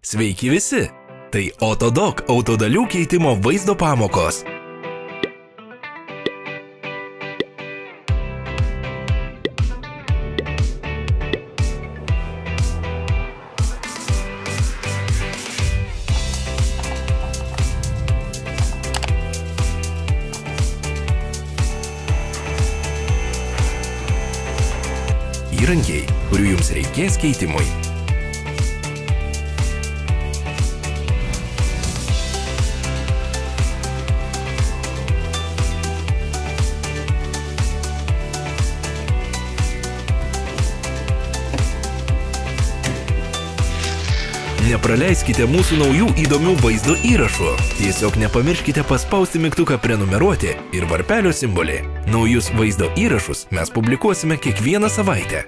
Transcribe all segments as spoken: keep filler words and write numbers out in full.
Sveiki visi! Tai Autodoc autodalių keitimo vaizdo pamokos. Įrankiai, kurių jums reikės keitimui. Nepraleiskite mūsų naujų įdomių vaizdo įrašų. Tiesiog nepamirškite paspausti mygtuką prenumeruoti ir varpelio simbolį. Naujus vaizdo įrašus mes publikuosime kiekvieną savaitę.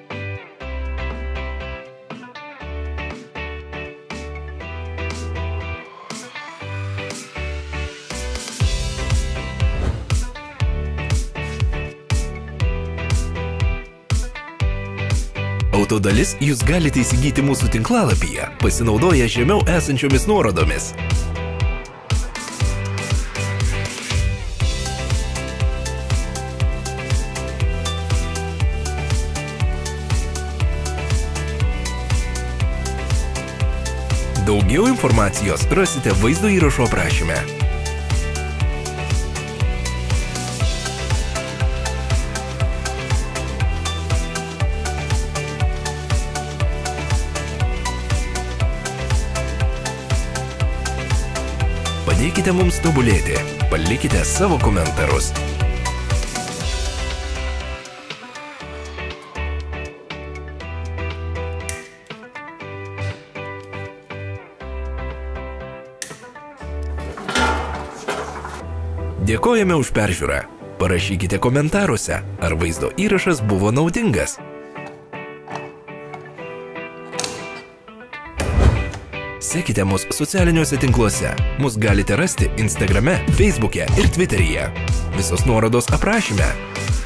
Autodalis jūs galite įsigyti mūsų tinklalapyje, pasinaudoję žemiau esančiomis nuorodomis. Daugiau informacijos rasite vaizdo įrašo aprašyme. Padėkite mums tobulėti, palikite savo komentarus. Dėkojame už peržiūrą. Parašykite komentaruose, ar vaizdo įrašas buvo naudingas. Sekite mus socialiniuose tinkluose. Mus galite rasti Instagrame, Facebook'e ir Twitter'yje. Visos nuorodos aprašyme.